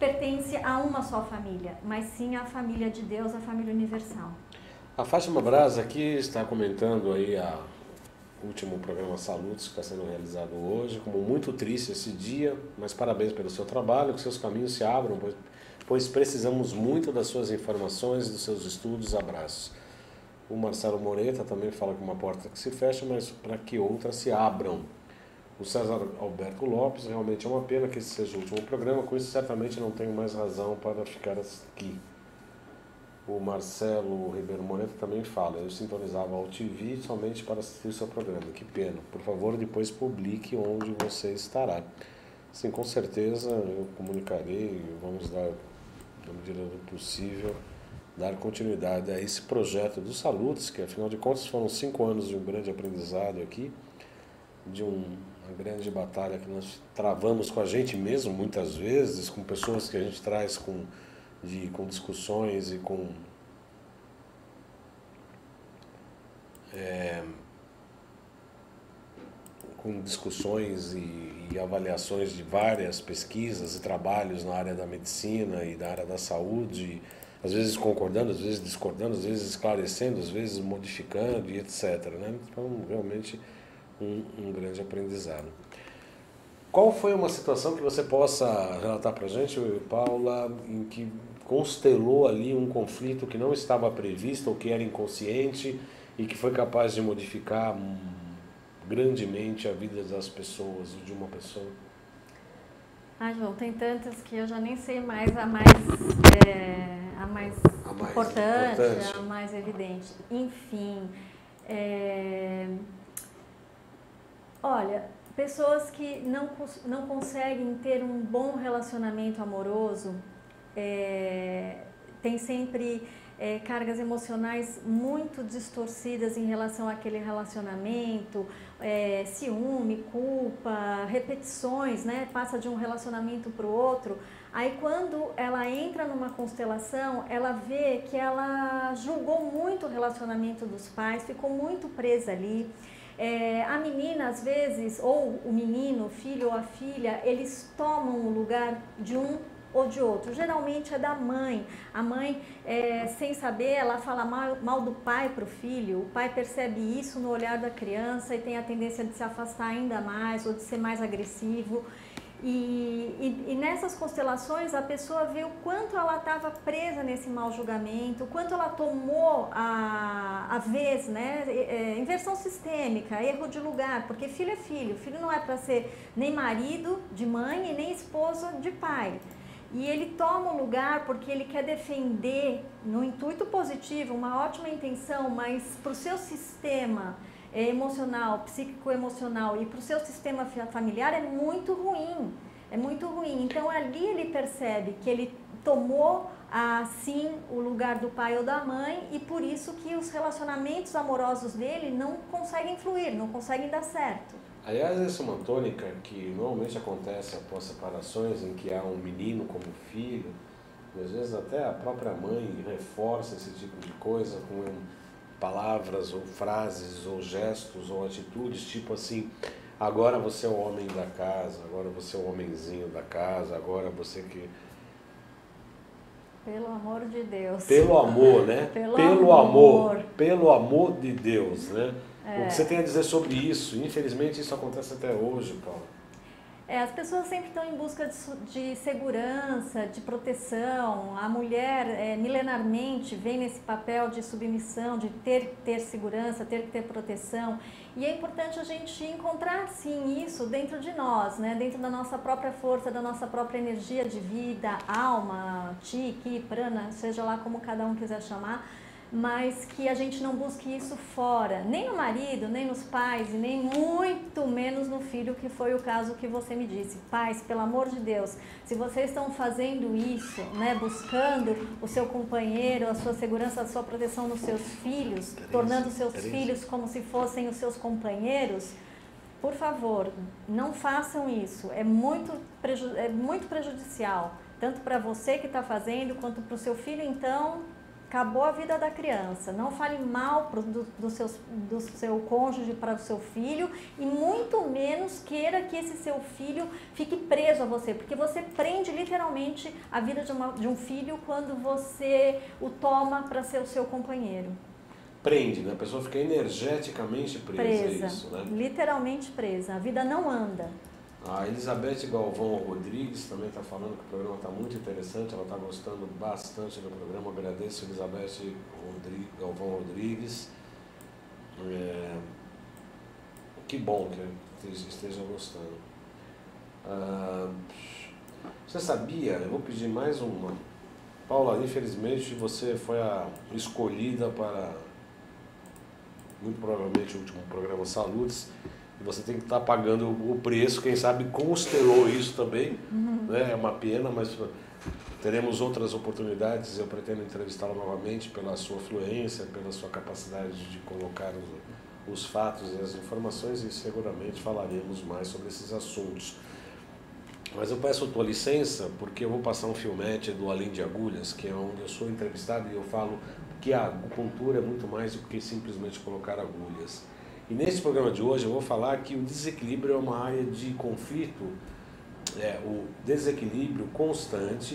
pertence a uma só família, mas sim à família de Deus, a família universal. A Fátima Braz aqui está comentando aí a último programa Saludos que está sendo realizado hoje, como muito triste esse dia, mas parabéns pelo seu trabalho, que seus caminhos se abram, pois, pois precisamos muito das suas informações, dos seus estudos. Abraços. O Marcelo Moreta também fala que uma porta que se fecha, mas para que outras se abram. O César Alberto Lopes, realmente é uma pena que esse seja o último programa, com isso certamente não tenho mais razão para ficar aqui. O Marcelo Ribeiro Moreta também fala, eu sintonizava a T V somente para assistir o seu programa, que pena. Por favor, depois publique onde você estará. Sim, com certeza eu comunicarei, vamos dar, na medida do possível, dar continuidade a esse projeto dos Saludos, que afinal de contas foram cinco anos de um grande aprendizado aqui, de um, uma grande batalha que nós travamos com a gente mesmo, muitas vezes, com pessoas que a gente traz com... De, com discussões e com é, com discussões e, e avaliações de várias pesquisas e trabalhos na área da medicina e da área da saúde, às vezes concordando, às vezes discordando, às vezes esclarecendo, às vezes modificando e etcétera, né? Então, realmente um, um grande aprendizado. Qual foi uma situação que você possa relatar para a gente, Paula, em que constelou ali um conflito que não estava previsto ou que era inconsciente e que foi capaz de modificar grandemente a vida das pessoas, de uma pessoa? Ah, João, tem tantas que eu já nem sei mais a mais, é, a mais, a mais importante, importante, a mais evidente. Enfim, é... olha... Pessoas que não, não conseguem ter um bom relacionamento amoroso, é, têm sempre é, cargas emocionais muito distorcidas em relação àquele relacionamento, é, ciúme, culpa, repetições, né? Passa de um relacionamento para o outro. Aí quando ela entra numa constelação, ela vê que ela julgou muito o relacionamento dos pais, ficou muito presa ali. É, a menina, às vezes, ou o menino, o filho ou a filha, eles tomam o lugar de um ou de outro. Geralmente é da mãe. A mãe, é, sem saber, ela fala mal, mal do pai para o filho. O pai percebe isso no olhar da criança e tem a tendência de se afastar ainda mais ou de ser mais agressivo. E, e, e nessas constelações a pessoa vê o quanto ela estava presa nesse mau julgamento, o quanto ela tomou a, a vez, né? É, inversão sistêmica, erro de lugar, porque filho é filho, filho não é para ser nem marido de mãe e nem esposa de pai. E ele toma o lugar porque ele quer defender, no intuito positivo, uma ótima intenção, mas para o seu sistema É, emocional, psíquico-emocional e para o seu sistema familiar é muito ruim, é muito ruim. Então ali ele percebe que ele tomou assim o lugar do pai ou da mãe e por isso que os relacionamentos amorosos dele não conseguem fluir, não conseguem dar certo. Aliás, essa é uma tônica que normalmente acontece após separações em que há um menino como filho, e às vezes até a própria mãe reforça esse tipo de coisa com um palavras ou frases ou gestos ou atitudes, tipo assim, agora você é o homem da casa, agora você é o homenzinho da casa, agora você que... Pelo amor de Deus. Pelo amor, né? Pelo, pelo amor. amor. Pelo amor de Deus, né? É. O que você tem a dizer sobre isso? Infelizmente isso acontece até hoje, Paulo. É, as pessoas sempre estão em busca de, de segurança, de proteção. A mulher, é, milenarmente, vem nesse papel de submissão, de ter que ter segurança, ter que ter proteção. E é importante a gente encontrar, sim, isso dentro de nós, né? Dentro da nossa própria força, da nossa própria energia de vida, alma, chi, ki, prana, seja lá como cada um quiser chamar, mas que a gente não busque isso fora, nem no marido, nem nos pais e nem muito menos no filho, que foi o caso que você me disse. Pais, pelo amor de Deus, se vocês estão fazendo isso, né, buscando o seu companheiro, a sua segurança, a sua proteção nos seus filhos, tornando os seus filhos como se fossem os seus companheiros, por favor, não façam isso, é muito, preju é muito prejudicial, tanto para você que está fazendo, quanto para o seu filho, então... acabou a vida da criança. Não fale mal pro, do, do, seus, do seu cônjuge para o seu filho e muito menos queira que esse seu filho fique preso a você, porque você prende literalmente a vida de, uma, de um filho quando você o toma para ser o seu companheiro. Prende, né? A pessoa fica energeticamente presa, Presa, é isso, né? Literalmente presa. A vida não anda. A Elizabeth Galvão Rodrigues também está falando que o programa está muito interessante, ela está gostando bastante do programa. Agradeço a Elizabeth Rodrigues, Galvão Rodrigues. É... Que bom que esteja gostando. Ah, você sabia, eu vou pedir mais uma. Paula, infelizmente você foi a escolhida para, muito provavelmente, o último programa Saludes. Você tem que estar pagando o preço, quem sabe constelou isso também, uhum. né? É uma pena, mas teremos outras oportunidades. Eu pretendo entrevistá-la novamente pela sua fluência, pela sua capacidade de colocar os, os fatos e as informações e seguramente falaremos mais sobre esses assuntos. Mas eu peço a tua licença porque eu vou passar um filmete do Além de Agulhas, que é onde eu sou entrevistado e eu falo que a acupuntura é muito mais do que simplesmente colocar agulhas. E nesse programa de hoje eu vou falar que o desequilíbrio é uma área de conflito, é, o desequilíbrio constante,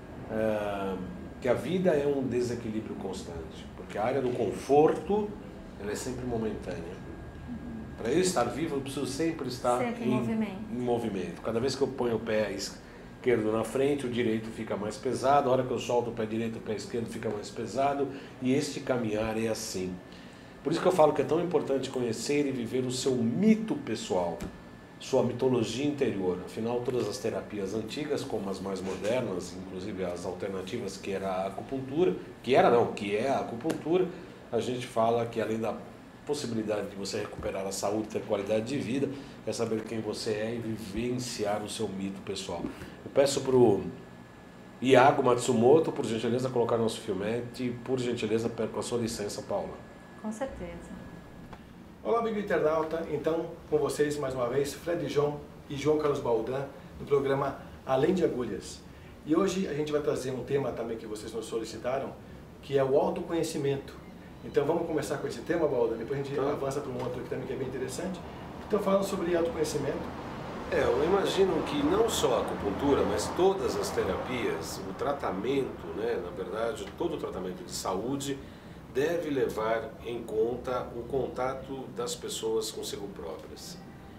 é, que a vida é um desequilíbrio constante, porque a área do conforto ela é sempre momentânea. Para eu estar vivo eu preciso sempre estar sempre em, em, movimento. em movimento. Cada vez que eu ponho o pé esquerdo na frente, o direito fica mais pesado, a hora que eu solto o pé direito, o pé esquerdo fica mais pesado, e este caminhar é assim. Por isso que eu falo que é tão importante conhecer e viver o seu mito pessoal, sua mitologia interior. Afinal, todas as terapias antigas, como as mais modernas, inclusive as alternativas, que era a acupuntura, que era não, que é a acupuntura, a gente fala que além da possibilidade de você recuperar a saúde, ter qualidade de vida, é saber quem você é e vivenciar o seu mito pessoal. Eu peço para o Iago Matsumoto, por gentileza, colocar nosso filmete e, por gentileza, com a sua licença, Paula. Com certeza. Olá, amigo internauta. Então, com vocês, mais uma vez, Fred João e João Carlos Baldan, no programa Além de Agulhas. E hoje a gente vai trazer um tema também que vocês nos solicitaram, que é o autoconhecimento. Então, vamos começar com esse tema, Baldan, depois a gente então, avança para um outro que também que é bem interessante. Então, falando sobre autoconhecimento. É, eu imagino que não só a acupuntura, mas todas as terapias, o tratamento, né, na verdade, todo o tratamento de saúde, deve levar em conta o contato das pessoas consigo próprias.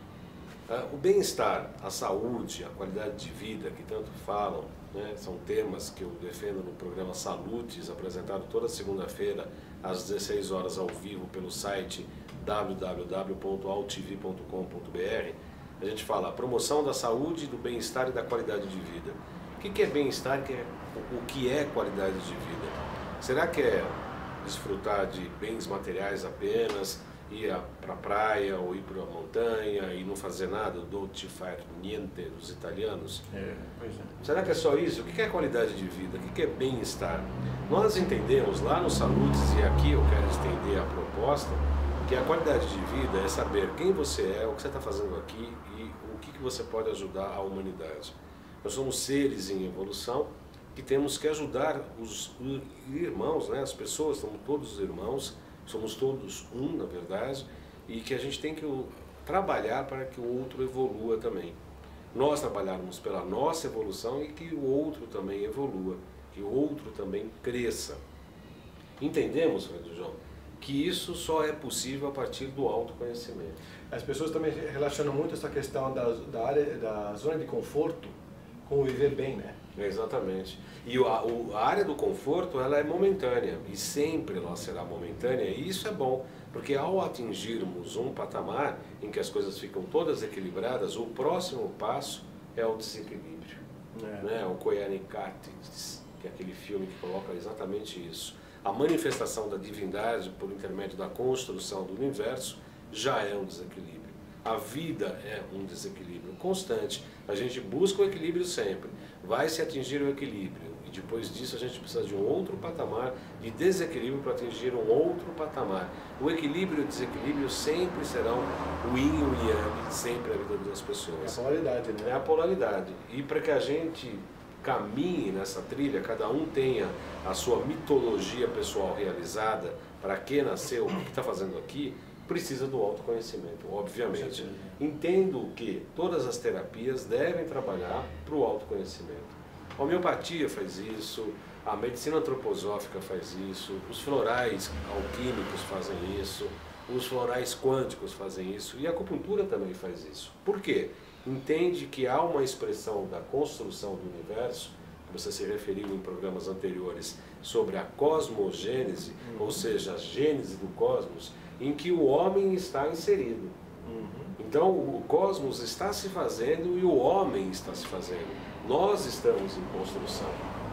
O bem-estar, a saúde, a qualidade de vida, que tanto falam, né, são temas que eu defendo no programa Saludes, apresentado toda segunda-feira às dezesseis horas ao vivo pelo site w w w ponto altv ponto com ponto b r. A gente fala a promoção da saúde, do bem-estar e da qualidade de vida. O que é bem-estar? O que é qualidade de vida? Será que é desfrutar de bens materiais apenas, ir para a praia ou ir para a montanha e não fazer nada, dolce far niente dos italianos? É, pois é. Será que é só isso? O que é qualidade de vida? O que é bem-estar? Nós entendemos lá no Saludes, e aqui eu quero estender a proposta, que a qualidade de vida é saber quem você é, o que você está fazendo aqui e o que você pode ajudar a humanidade. Nós somos seres em evolução, que temos que ajudar os irmãos, né? As pessoas, somos todos irmãos, somos todos um, na verdade, e que a gente tem que trabalhar para que o outro evolua também. Nós trabalharmos pela nossa evolução e que o outro também evolua, que o outro também cresça. Entendemos, Fred João, que isso só é possível a partir do autoconhecimento. As pessoas também relacionam muito essa questão da, da, área, da zona de conforto com o viver bem, né? Exatamente. E a, a área do conforto, ela é momentânea, e sempre ela será momentânea, e isso é bom, porque ao atingirmos um patamar em que as coisas ficam todas equilibradas, o próximo passo é o desequilíbrio. É. Né? O Koyaanisqatsi, que é aquele filme que coloca exatamente isso. A manifestação da divindade por intermédio da construção do universo já é um desequilíbrio. A vida é um desequilíbrio constante. A gente busca o equilíbrio sempre. Vai se atingir o equilíbrio. E depois disso a gente precisa de um outro patamar de desequilíbrio para atingir um outro patamar. O equilíbrio e o desequilíbrio sempre serão o yin e o yang, sempre a vida das pessoas. É a polaridade, né? É a polaridade. E para que a gente caminhe nessa trilha, cada um tenha a sua mitologia pessoal realizada, para que nasceu, o que está fazendo aqui, precisa do autoconhecimento, obviamente. Entendo que todas as terapias devem trabalhar para o autoconhecimento. A homeopatia faz isso, a medicina antroposófica faz isso, os florais alquímicos fazem isso, os florais quânticos fazem isso e a acupuntura também faz isso. Por quê? Entende que há uma expressão da construção do universo, que você se referiu em programas anteriores, sobre a cosmogênese, uhum. ou seja, a gênese do cosmos, em que o homem está inserido. Uhum. Então o cosmos está se fazendo e o homem está se fazendo. Nós estamos em construção.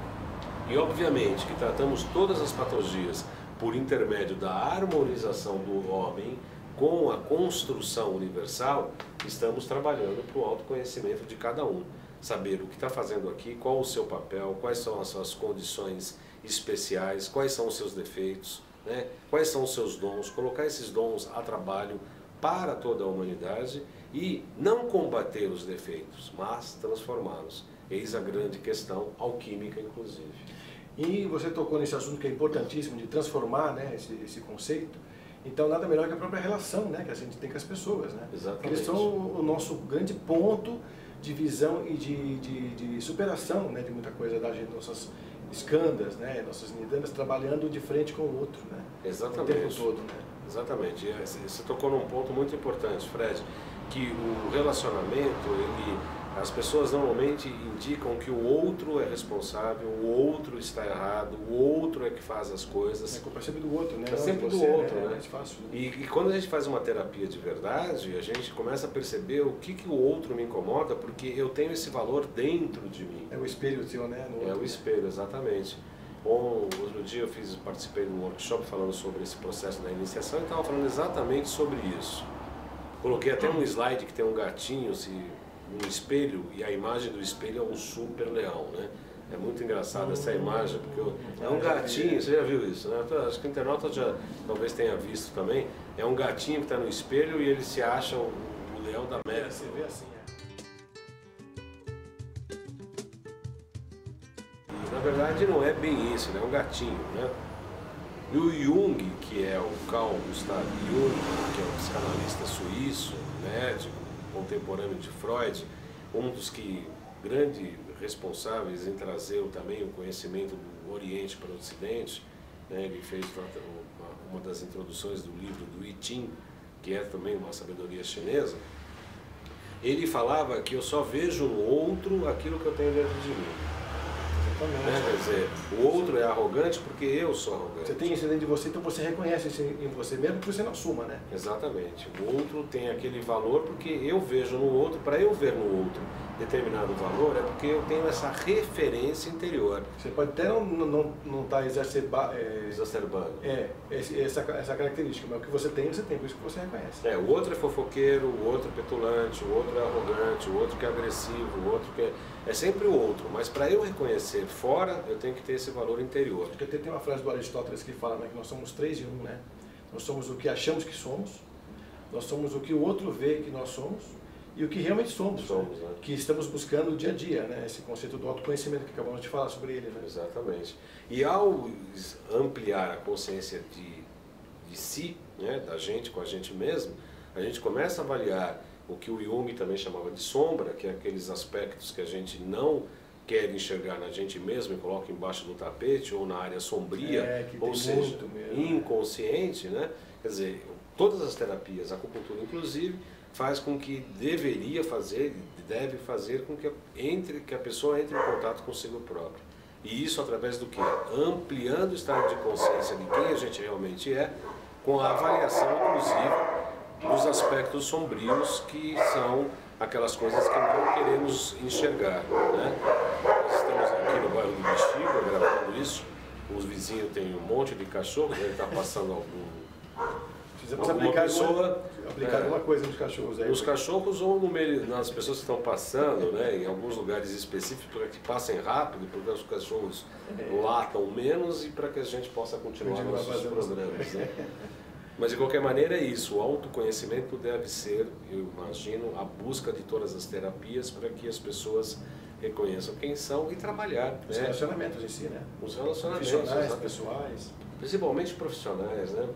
E obviamente que tratamos todas as patologias por intermédio da harmonização do homem com a construção universal, estamos trabalhando para o autoconhecimento de cada um. Saber o que está fazendo aqui, qual o seu papel, quais são as suas condições especiais, quais são os seus defeitos, né? Quais são os seus dons, colocar esses dons a trabalho para toda a humanidade e não combater os defeitos, mas transformá-los. Eis a grande questão alquímica, inclusive. E você tocou nesse assunto que é importantíssimo, de transformar, né, esse, esse conceito. Então, nada melhor que a própria relação, né, que a gente tem com as pessoas, né? Exatamente. Eles são o nosso grande ponto de visão e de, de, de superação, né, de muita coisa da gente, nossas escandas, né, nossas nidanas, trabalhando de frente com o outro, né? Exatamente. O tempo todo, né? Exatamente. E você tocou num ponto muito importante, Fred, que o relacionamento, ele, as pessoas normalmente indicam que o outro é responsável, o outro está errado, o outro é que faz as coisas. É culpa sempre do outro, né? É sempre você, do outro, né? né? É mais fácil, né? E, e quando a gente faz uma terapia de verdade, a gente começa a perceber o que, que o outro me incomoda, porque eu tenho esse valor dentro de mim. É o espelho seu, né? No é outro, o espelho, exatamente. Bom, outro dia eu fiz, participei de um workshop falando sobre esse processo da iniciação e estava falando exatamente sobre isso. Coloquei até um slide que tem um gatinho, se, um espelho, e a imagem do espelho é um super leão, né? É muito engraçada essa imagem, porque eu, é um gatinho, você já viu isso, né? Acho que o internauta já talvez tenha visto também. É um gatinho que está no espelho e ele se acha o, o leão da América. Você vê assim, é. Na verdade não é bem isso, né? É um gatinho, né? E o Jung, que é o Carl Gustav Jung, que é um psicanalista suíço, médico, contemporâneo de Freud, um dos que grandes responsáveis em trazer também o conhecimento do Oriente para o Ocidente, né? Ele fez uma, uma das introduções do livro do I Ching, que é também uma sabedoria chinesa. Ele falava que eu só vejo no outro aquilo que eu tenho dentro de mim. Né? Quer dizer, o outro é arrogante porque eu sou arrogante. Você tem isso dentro de você, então você reconhece isso em você mesmo que você não assuma, né? Exatamente. O outro tem aquele valor porque eu vejo no outro, para eu ver no outro determinado valor, é porque eu tenho essa referência interior. Você pode até não estar não, não tá exacerba, é, exacerbando. É, essa, essa característica, mas o que você tem, você tem, por isso que você reconhece. É, o outro é fofoqueiro, o outro é petulante, o outro é arrogante, o outro que é agressivo, o outro que é... É sempre o outro, mas para eu reconhecer fora, eu tenho que ter esse valor interior. Porque tem uma frase do Aristóteles que fala, né, que nós somos três em um, né? Nós somos o que achamos que somos, nós somos o que o outro vê que nós somos e o que realmente somos, somos né? Né? Que estamos buscando dia a dia, né? Esse conceito do autoconhecimento que acabamos de falar sobre ele, né? Exatamente. E ao ampliar a consciência de, de si, né, da gente com a gente mesmo, a gente começa a avaliar o que o Jung também chamava de sombra, que é aqueles aspectos que a gente não quer enxergar na gente mesmo e coloca embaixo do tapete ou na área sombria, é, ou seja, inconsciente, né? Quer dizer, todas as terapias, a acupuntura inclusive, faz com que deveria fazer, deve fazer com que, entre, que a pessoa entre em contato consigo própria. E isso através do quê? Ampliando o estado de consciência de quem a gente realmente é, com a avaliação, inclusive, dos aspectos sombrios que são aquelas coisas que não queremos enxergar, né? Nós estamos aqui no bairro do Bexiga gravando isso, os vizinhos têm um monte de cachorro, deve estar passando algum... Precisamos alguma aplicar, pessoa, alguma, aplicar é, alguma coisa nos cachorros aí. Nos cachorros ou no meio, nas pessoas que estão passando, né, em alguns lugares específicos, para que passem rápido, porque os cachorros é. latam menos e para que a gente possa continuar Continua nossos programas. Né? Mas de qualquer maneira é isso, o autoconhecimento deve ser, eu imagino, a busca de todas as terapias para que as pessoas reconheçam quem são e trabalhar. Os né? relacionamentos em si, né? Os relacionamentos. Profissionais, né? pessoais. Principalmente profissionais, né?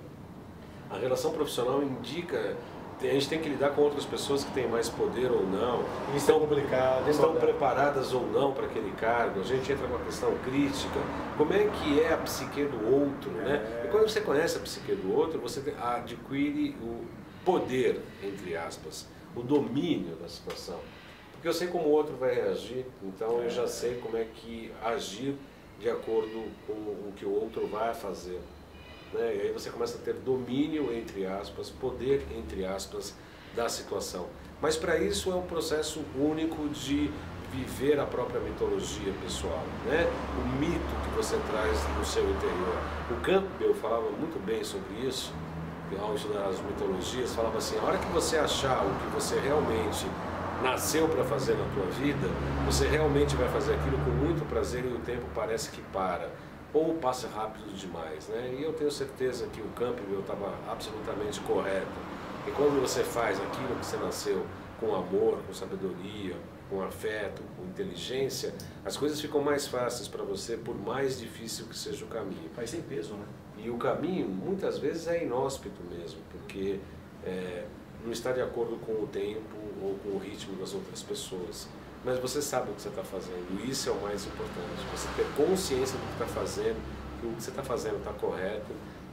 A relação profissional indica, a gente tem que lidar com outras pessoas que têm mais poder ou não, Isso é complicado. estão Estão preparadas ou não para aquele cargo. A gente entra com a questão crítica, como é que é a psique do outro, né? É. E quando você conhece a psique do outro, você adquire o poder, entre aspas, o domínio da situação. Porque eu sei como o outro vai reagir, então eu já sei como é que agir de acordo com o que o outro vai fazer. Né? E aí você começa a ter domínio, entre aspas, poder, entre aspas, da situação. Mas para isso é um processo único de viver a própria mitologia pessoal, né? O mito que você traz no seu interior. O Campbell falava muito bem sobre isso, ao estudar as mitologias, falava assim, a hora que você achar o que você realmente nasceu para fazer na tua vida, você realmente vai fazer aquilo com muito prazer e o tempo parece que para, ou passa rápido demais, né? E eu tenho certeza que o Campbell estava absolutamente correto. E quando você faz aquilo que você nasceu com amor, com sabedoria, com afeto, com inteligência, as coisas ficam mais fáceis para você, por mais difícil que seja o caminho. Faz sem peso, né? E o caminho, muitas vezes, é inóspito mesmo, porque é, não está de acordo com o tempo ou com o ritmo das outras pessoas. Mas você sabe o que você está fazendo, e isso é o mais importante. Você ter consciência do que está fazendo, que o que você está fazendo está correto,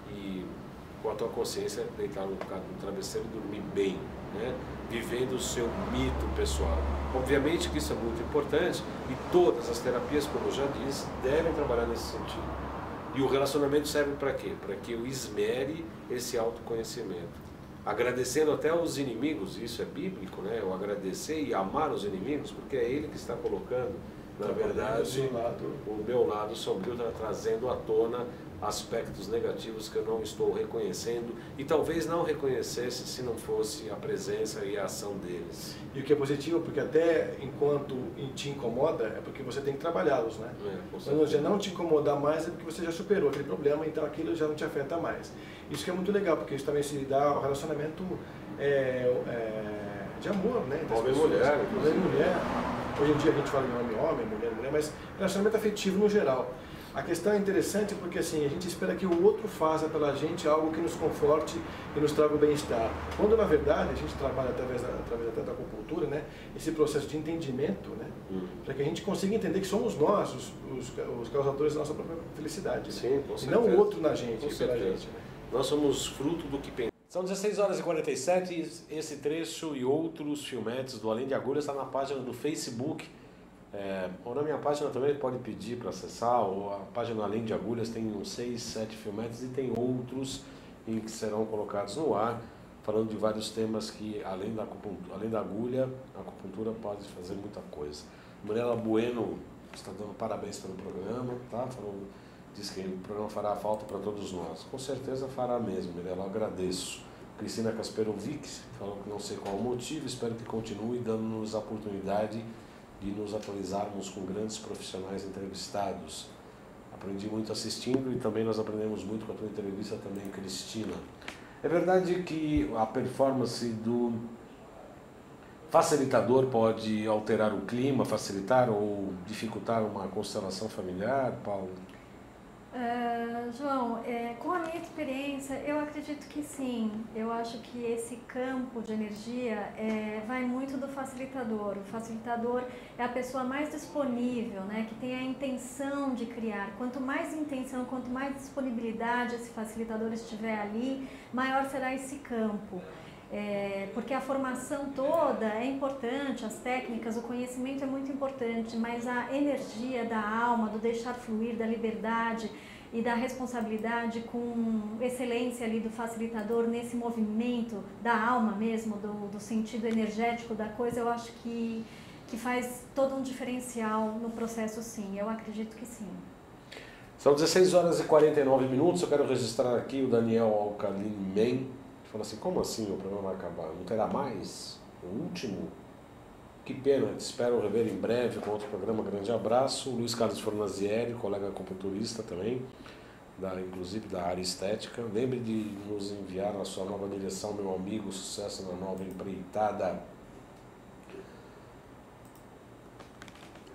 e com a tua consciência deitar no, no travesseiro e dormir bem, né? Vivendo o seu mito pessoal. Obviamente que isso é muito importante, e todas as terapias, como eu já disse, devem trabalhar nesse sentido. E o relacionamento serve para quê? Para que eu esmere esse autoconhecimento. Agradecendo até os inimigos, isso é bíblico, né? Eu agradecer e amar os inimigos, porque é ele que está colocando, na verdade, o meu lado sombrio está trazendo à tona aspectos negativos que eu não estou reconhecendo e talvez não reconhecesse se não fosse a presença e a ação deles. E o que é positivo, porque até enquanto te incomoda, é porque você tem que trabalhá-los, né? É, Quando já não te incomodar mais, é porque você já superou aquele problema, então aquilo já não te afeta mais. Isso que é muito legal, porque isso também se dá ao relacionamento é, é, de amor, né? Homem e mulher. Homem e mulher. Hoje em dia a gente fala de homem-homem, mulher-mulher, mas relacionamento afetivo no geral. A questão é interessante porque assim, a gente espera que o outro faça pela gente algo que nos conforte e nos traga o bem-estar. Quando na verdade a gente trabalha através da, através até da acupuntura, né, esse processo de entendimento, né, uhum. para que a gente consiga entender que somos nós os, os, os causadores da nossa própria felicidade. Né? Sim, com certeza. E não o outro na gente, com pela certeza. gente. Né? Nós somos fruto do que pensamos. São dezesseis horas e quarenta e sete, esse trecho e outros filmetes do Além de Agulhas está na página do Facebook. É, ou na minha página também pode pedir para acessar, ou a página Além de Agulhas tem uns seis, sete filmetes e tem outros em que serão colocados no ar, falando de vários temas que além da, além da agulha, a acupuntura pode fazer muita coisa. Mirela Bueno está dando parabéns pelo programa, tá? Falou, diz que o programa fará falta para todos nós. Com certeza fará mesmo, Mirela, eu agradeço. Cristina Kasperovic falou que não sei qual o motivo, espero que continue dando-nos a oportunidade de nos atualizarmos com grandes profissionais entrevistados. Aprendi muito assistindo e também nós aprendemos muito com a tua entrevista também, Cristina. É verdade que a performance do facilitador pode alterar o clima, facilitar ou dificultar uma constelação familiar, Paulo? Uh, João, é, com a minha experiência, eu acredito que sim. Eu acho que esse campo de energia é, vai muito do facilitador. O facilitador é a pessoa mais disponível, né, que tem a intenção de criar. Quanto mais intenção, quanto mais disponibilidade esse facilitador estiver ali, maior será esse campo. É, porque a formação toda é importante, as técnicas, o conhecimento é muito importante, mas a energia da alma, do deixar fluir, da liberdade e da responsabilidade com excelência ali do facilitador nesse movimento da alma mesmo, do, do sentido energético da coisa, eu acho que, que faz todo um diferencial no processo, sim. Eu acredito que sim. São dezesseis horas e quarenta e nove minutos, eu quero registrar aqui o Daniel Alcalini Men. Fala assim, como assim o programa vai acabar? Não terá mais? O último? Que pena, te espero rever em breve com outro programa. Grande abraço. O Luiz Carlos Fornazieri, colega acupunturista também, da, inclusive da área estética. Lembre de nos enviar a sua nova direção, meu amigo. Sucesso na nova empreitada.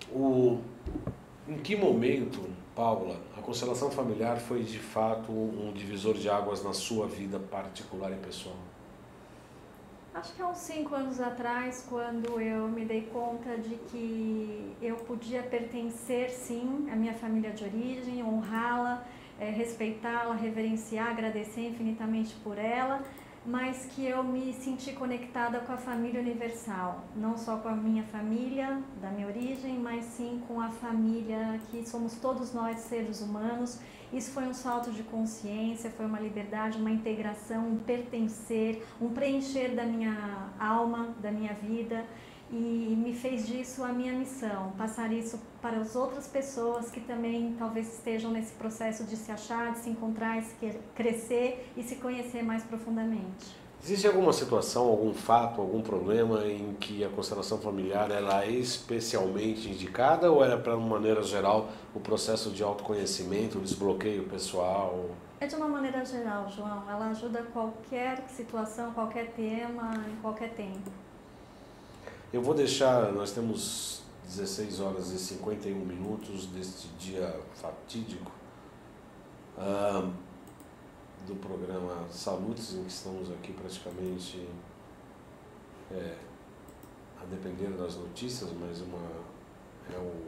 o, em que momento, Paula, a constelação familiar foi de fato um divisor de águas na sua vida particular e pessoal? Acho que há uns cinco anos atrás, quando eu me dei conta de que eu podia pertencer, sim, à minha família de origem, honrá-la, é, respeitá-la, reverenciar, agradecer infinitamente por ela, mas que eu me senti conectada com a família universal, não só com a minha família, da minha origem, mas sim com a família que somos todos nós, seres humanos. Isso foi um salto de consciência, foi uma liberdade, uma integração, um pertencer, um preencher da minha alma, da minha vida, e me fez disso a minha missão, passar isso para as outras pessoas que também talvez estejam nesse processo de se achar, de se encontrar, de se crescer e se conhecer mais profundamente. Existe alguma situação, algum fato, algum problema em que a constelação familiar ela é especialmente indicada ou é, para uma maneira geral, o processo de autoconhecimento, o desbloqueio pessoal? É de uma maneira geral, João. Ela ajuda qualquer situação, qualquer tema, em qualquer tempo. Eu vou deixar, nós temos dezesseis horas e cinquenta e um minutos deste dia fatídico uh, do programa Saludes, em que estamos aqui praticamente é, a depender das notícias, mas uma, é, o,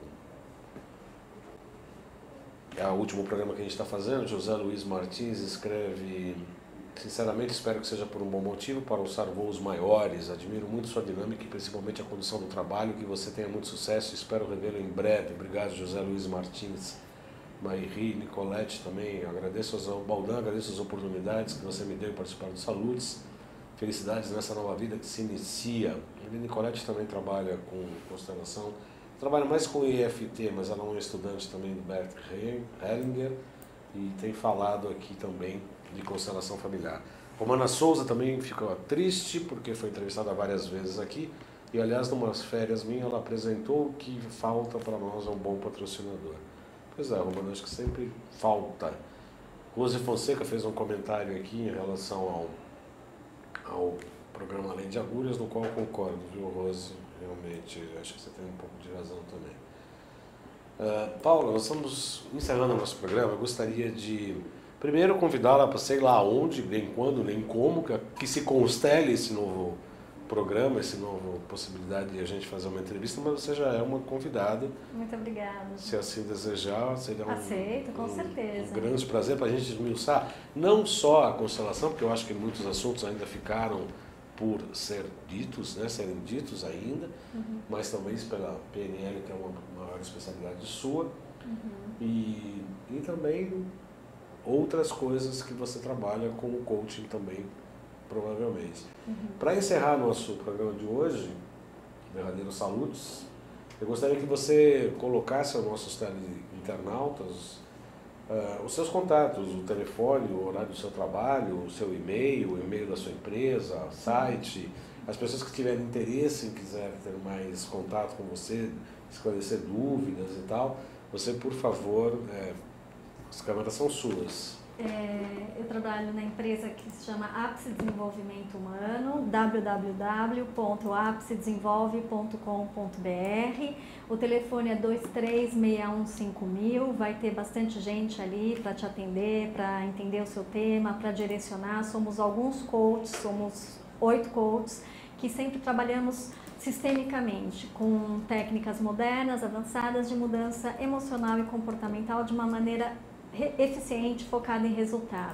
é o último programa que a gente está fazendo. José Luiz Martins escreve: sinceramente espero que seja por um bom motivo, para alçar voos maiores. Admiro muito sua dinâmica e principalmente a condição do trabalho, que você tenha muito sucesso, espero revê-lo em breve. Obrigado, José Luiz Martins. Mairi, Nicolete também, agradeço ao Baldan, agradeço as oportunidades que você me deu em participar do Saludes. Felicidades nessa nova vida que se inicia. A Nicolete também trabalha com constelação, trabalha mais com E F T, mas ela é uma estudante também do Bert Hellinger e tem falado aqui também de constelação familiar. Romana Souza também ficou triste porque foi entrevistada várias vezes aqui e, aliás, numas férias minhas, ela apresentou que falta para nós um bom patrocinador. Pois é, Romana, acho que sempre falta. Rose Fonseca fez um comentário aqui em relação ao, ao programa Além de Agulhas, no qual eu concordo, viu, Rose? Realmente, acho que você tem um pouco de razão também. Uh, Paula, nós estamos encerrando o nosso programa. Eu gostaria de, primeiro, convidá-la para sei lá onde, nem quando, nem como, que, que se constele esse novo programa, essa nova possibilidade de a gente fazer uma entrevista, mas você já é uma convidada. Muito obrigada. Se assim desejar, seria um, Aceito, com um, certeza. um grande prazer para a gente esmiuçar não só a constelação, porque eu acho que muitos assuntos ainda ficaram por ser ditos, né, serem ditos ainda, uhum. mas também pela P N L, que é uma maior especialidade sua, uhum. e, e também outras coisas que você trabalha com o coaching também, provavelmente. Uhum. Para encerrar nosso programa de hoje, Verdadeiro Saludes, eu gostaria que você colocasse aos nossos teleinternautas uh, os seus contatos, o telefone, o horário do seu trabalho, o seu e-mail, o e-mail da sua empresa, site, as pessoas que tiverem interesse em quiserem ter mais contato com você, esclarecer dúvidas e tal, você, por favor, é, as câmeras são suas. É, eu trabalho na empresa que se chama Ápice Desenvolvimento Humano, w w w ponto ápice desenvolve ponto com ponto b r. O telefone é dois três seis um cinco mil, vai ter bastante gente ali para te atender, para entender o seu tema, para direcionar. Somos alguns coaches, somos oito coaches, que sempre trabalhamos sistemicamente, com técnicas modernas, avançadas de mudança emocional e comportamental de uma maneira eficiente, focada em resultado.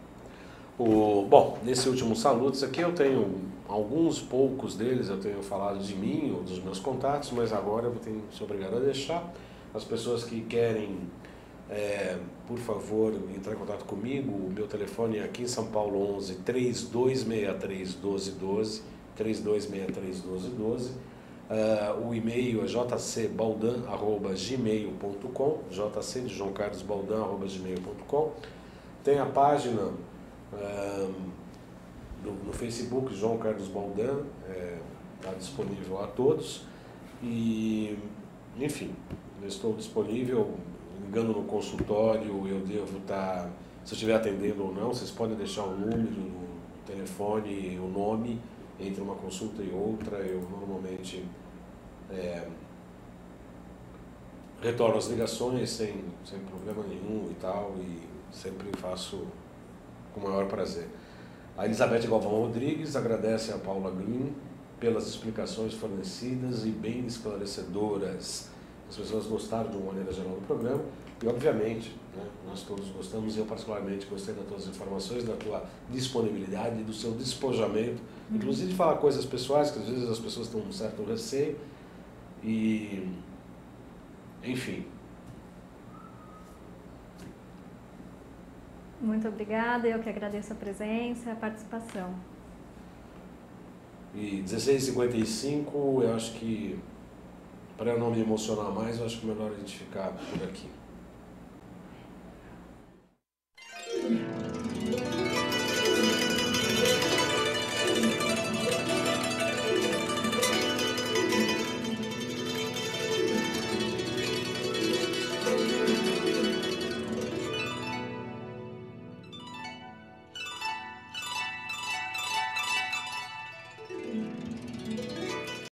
O, bom, nesse último Saludes aqui eu tenho alguns poucos deles, eu tenho falado de mim ou dos meus contatos, mas agora eu tenho sou obrigado a deixar. As pessoas que querem, é, por favor, entrar em contato comigo, o meu telefone é aqui em São Paulo, onze, três dois seis três, um dois um dois, três dois seis três, um dois um dois. Uh, o e-mail é j c baldan arroba gmail ponto com, jc de João Carlos Baldan arroba gmail ponto com. Tem a página uh, no, no Facebook, João Carlos Baldan, está é, disponível a todos. E, enfim, eu estou disponível, ligando no consultório, eu devo estar, se eu estiver atendendo ou não, vocês podem deixar o número, o telefone, o nome. Entre uma consulta e outra, eu normalmente é, retorno as ligações sem, sem problema nenhum e tal, e sempre faço com o maior prazer. A Elizabeth Galvão Rodrigues agradece a Paula Green pelas explicações fornecidas e bem esclarecedoras. As pessoas gostaram de uma maneira geral do programa e, obviamente, né, nós todos gostamos, e eu particularmente gostei das tuas informações, da tua disponibilidade, do seu despojamento, uhum. inclusive de falar coisas pessoais, que às vezes as pessoas têm um certo receio, e, enfim. Muito obrigada, eu que agradeço a presença e a participação. E dezesseis e cinquenta e cinco, eu acho que, para eu não me emocionar mais, eu acho que é melhor a gente ficar por aqui.